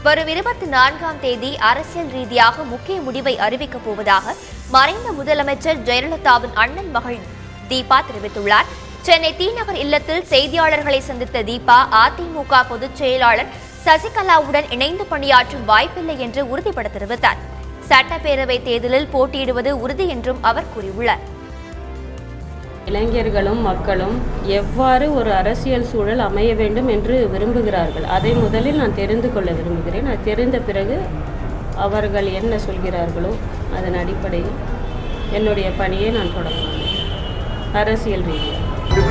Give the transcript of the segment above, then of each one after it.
வரும் 24ஆம் தேதி அரசியல் ரீதியாக முக்கிய முடிவை அறிவிக்கப் போவதாக மறைந்த முதலமைச்சர் ஜெயலலிதாவின் அண்ணன் மகள் தீபா தெரிவித்துள்ளார். சென்னை தீநகர் இல்லத்தில் செய்தியாளர்களை சந்தித்த தீபா, அதிமுக பொதுச் செயலாளர் சசிகலாவுடன் இணைந்து பணியாற்றும் வாய்ப்பில்லை என்று உறுதிபட தெரிவித்தார். சட்டப்பேரவை தேர்தலில் போட்டியிடுவது உறுதி என்றும் அவர் கூறியுள்ளார். இளைஞர்களும் மக்களும் எவ்வாறு ஒரு அரசியல் சூழல் அமைய வேண்டும் என்று விரும்புகிறார்கள், அதை முதலில் நான் தெரிந்து கொள்ள விரும்புகிறேன். அது தெரிந்த பிறகு அவர்கள் என்ன சொல்கிறார்களோ அதன் அடிப்படையில் என்னுடைய பணியை நான் தொடங்கலாம். அரசியல் ரீதியாக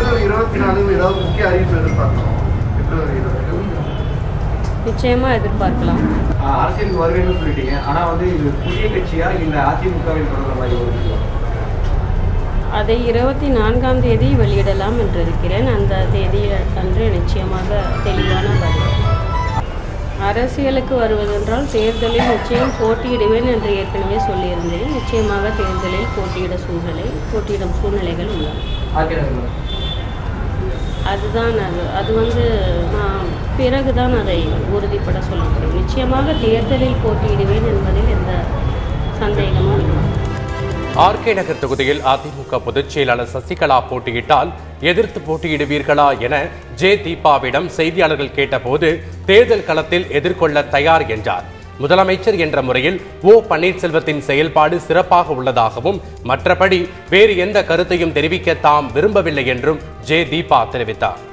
நிச்சயமா எதிர்பார்க்கலாம். அரசியலுக்கு வருவேன்னு சொல்லிட்டீங்க, ஆனா இது புதிய கட்சியா இல்ல அதிமுகவில் தொடர்ற மாதிரி? அதை 24ஆம் தேதி வெளியிடலாம் என்று இருக்கிறேன். அந்த தேதி அன்று நிச்சயமாக தெளிவான பதில். அரசியலுக்கு வருவதென்றால் தேர்தலில் நிச்சயம் போட்டியிடுவேன் என்று ஏற்கனவே சொல்லியிருந்தேன். நிச்சயமாக தேர்தலில் போட்டியிடும் சூழ்நிலைகள் உள்ளன. அதுதான் அது நான் பிறகுதான் அதை உறுதிப்பட சொல்ல முடியும். நிச்சயமாக தேர்தலில் போட்டியிடுவேன் என்பதில் எந்த சந்தேகமும் இல்லை. ஆர்கே நகர் தொகுதியில் அதிமுக பொதுச் செயலாளர் சசிகலா போட்டியிட்டால் எதிர்த்து போட்டியிடுவீர்களா என தீபாவிடம் செய்தியாளர்கள் கேட்டபோது தேர்தல் களத்தில் எதிர்கொள்ள தயார் என்றார். முதலமைச்சர் என்ற முறையில் பன்னீர்செல்வத்தின் செயல்பாடு சிறப்பாக உள்ளதாகவும் மற்றபடி வேறு எந்த கருத்தையும் தெரிவிக்க தாம் விரும்பவில்லை என்றும் தீபா தெரிவித்தார்.